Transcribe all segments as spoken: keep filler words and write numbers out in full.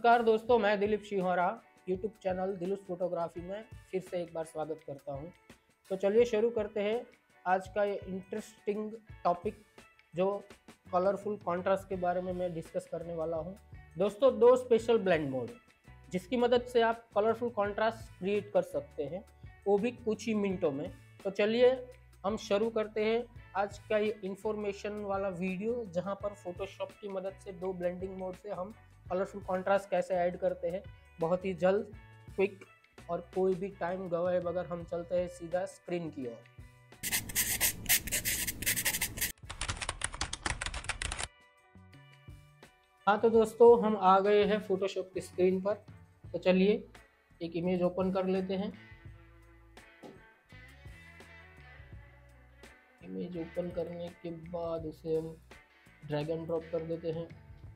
नमस्कार दोस्तों, मैं Dilip Sinhara YouTube channel Dilus photography में फिर से एक बार स्वागत करता हूं। तो चलिए शुरू करते हैं आज का ये इंटरेस्टिंग टॉपिक जो कलरफुल कॉन्ट्रास्ट के बारे में मैं डिस्कस करने वाला हूं। दोस्तों, दो स्पेशल ब्लेंड मोड जिसकी मदद से आप कलरफुल कॉन्ट्रास्ट क्रिएट कर सकते हैं, वो भी कुछ ही मिनटों में। तो चलिए हम शुरू करते हैं आज का ये इंफॉर्मेशन वाला वीडियो, जहां पर फोटोशॉप की मदद से दो ब्लेंडिंग मोड से हम कलरफुल कॉन्ट्रास्ट कैसे ऐड करते हैं। बहुत ही जल्द, क्विक और कोई भी टाइम गवाए बगैर हम चलते हैं सीधा स्क्रीन की ओर। हाँ तो दोस्तों, हम आ गए हैं फोटोशॉप की स्क्रीन पर। तो चलिए एक इमेज ओपन कर लेते हैं। इमेज ओपन करने के बाद उसे हम ड्रैग एंड ड्रॉप कर देते हैं।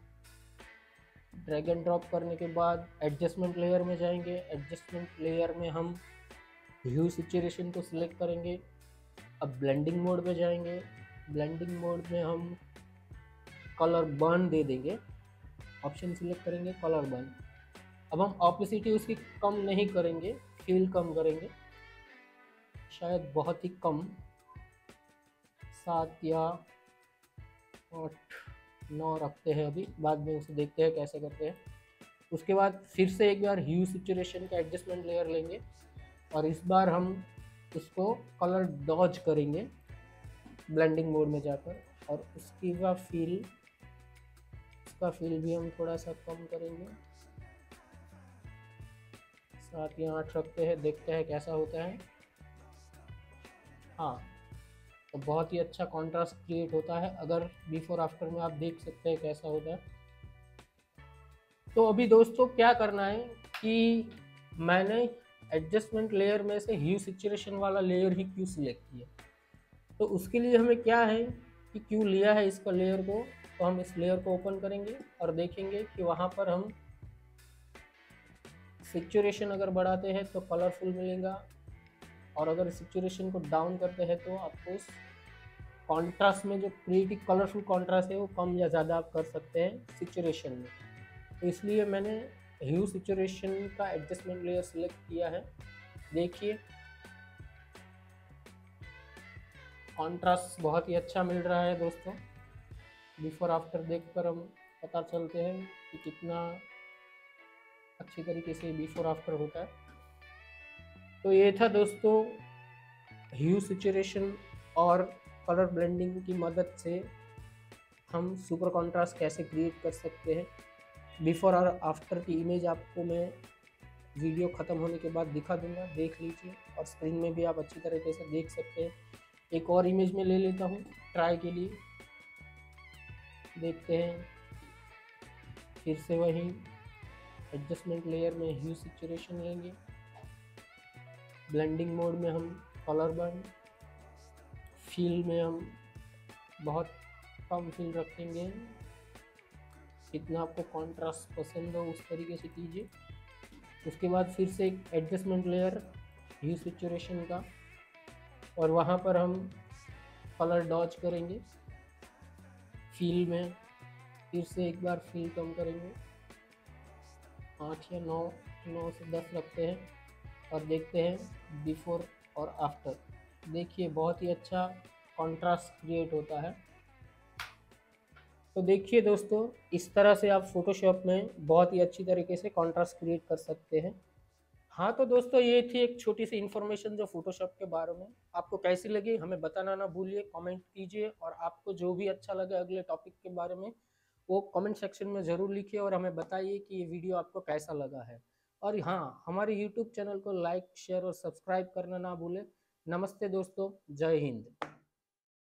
ड्रैग एंड ड्रॉप करने के बाद एडजस्टमेंट लेयर में जाएंगे। एडजस्टमेंट लेयर में हम ह्यू सैचुरेशन को सिलेक्ट करेंगे। अब ब्लेंडिंग मोड में जाएंगे। ब्लेंडिंग मोड में हम कलर बर्न दे देंगे। ऑप्शन सिलेक्ट करेंगे कलर बर्न। अब हम ऑपेसिटी उसकी कम नहीं करेंगे, फील कम करेंगे, शायद बहुत ही कम, सात या आठ नौ रखते हैं अभी, बाद में उसे देखते हैं कैसे करते हैं। उसके बाद फिर से एक बार ह्यू सैचुरेशन का एडजस्टमेंट लेयर लेंगे और इस बार हम उसको कलर डॉज करेंगे ब्लेंडिंग मोड में जाकर, और उसकी वह फील उसका फील भी हम थोड़ा सा कम करेंगे, सात या आठ रखते हैं, देखते हैं कैसा होता है। हाँ, तो बहुत ही अच्छा कॉन्ट्रास्ट क्रिएट होता है। अगर बिफोर आफ्टर में आप देख सकते हैं कैसा होता है। तो अभी दोस्तों क्या करना है कि मैंने एडजस्टमेंट लेयर में से ह्यू सैचुरेशन वाला लेयर ही क्यों सिलेक्ट किया। तो उसके लिए हमें क्या है कि क्यों लिया है इसका लेयर को, तो हम इस लेयर को ओपन करेंगे और देखेंगे कि वहाँ पर हम सैचुरेशन अगर बढ़ाते हैं तो कलरफुल मिलेगा, और अगर सैचुरेशन को डाउन करते हैं तो आपको उस कॉन्ट्रास्ट में जो क्रिएटिव कलरफुल कॉन्ट्रास्ट है वो कम या ज़्यादा आप कर सकते हैं सैचुरेशन में। तो इसलिए मैंने ह्यू सैचुरेशन का एडजस्टमेंट लेयर सिलेक्ट किया है। देखिए कॉन्ट्रास्ट बहुत ही अच्छा मिल रहा है दोस्तों। बिफोर आफ्टर देखकर हम पता चलते हैं कि कितना अच्छी तरीके से बिफोर आफ्टर होता है। तो ये था दोस्तों ह्यू सैचुरेशन और कलर ब्लेंडिंग की मदद से हम सुपर कॉन्ट्रास्ट कैसे क्रिएट कर सकते हैं। बिफोर और आफ्टर की इमेज आपको मैं वीडियो ख़त्म होने के बाद दिखा दूंगा, देख लीजिए, और स्क्रीन में भी आप अच्छी तरीके से देख सकते हैं। एक और इमेज में ले लेता हूँ ट्राई के लिए, देखते हैं। फिर से वही एडजस्टमेंट लेयर में ह्यू सैचुरेशन लेंगे। ब्लेंडिंग मोड में हम कलर बर्न, फील में हम बहुत कम फील रखेंगे, जितना आपको कॉन्ट्रास्ट पसंद हो उस तरीके से कीजिए। उसके बाद फिर से एक एडजस्टमेंट लेयर ह्यू सैचुरेशन का, और वहाँ पर हम कलर डॉज करेंगे। फील में फिर से एक बार फील कम करेंगे, आठ या नौ नौ से दस रखते हैं, और देखते हैं बिफोर और आफ्टर। देखिए बहुत ही अच्छा कॉन्ट्रास्ट क्रिएट होता है। तो देखिए दोस्तों, इस तरह से आप फोटोशॉप में बहुत ही अच्छी तरीके से कॉन्ट्रास्ट क्रिएट कर सकते हैं। हाँ तो दोस्तों, ये थी एक छोटी सी इन्फॉर्मेशन जो फोटोशॉप के बारे में। आपको कैसी लगी हमें बताना ना भूलिए, कमेंट कीजिए, और आपको जो भी अच्छा लगे अगले टॉपिक के बारे में वो कमेंट सेक्शन में ज़रूर लिखिए और हमें बताइए कि ये वीडियो आपको कैसा लगा है। और हाँ, हमारे यूट्यूब चैनल को लाइक, शेयर और सब्सक्राइब करना ना भूलें। नमस्ते दोस्तों, जय हिंद।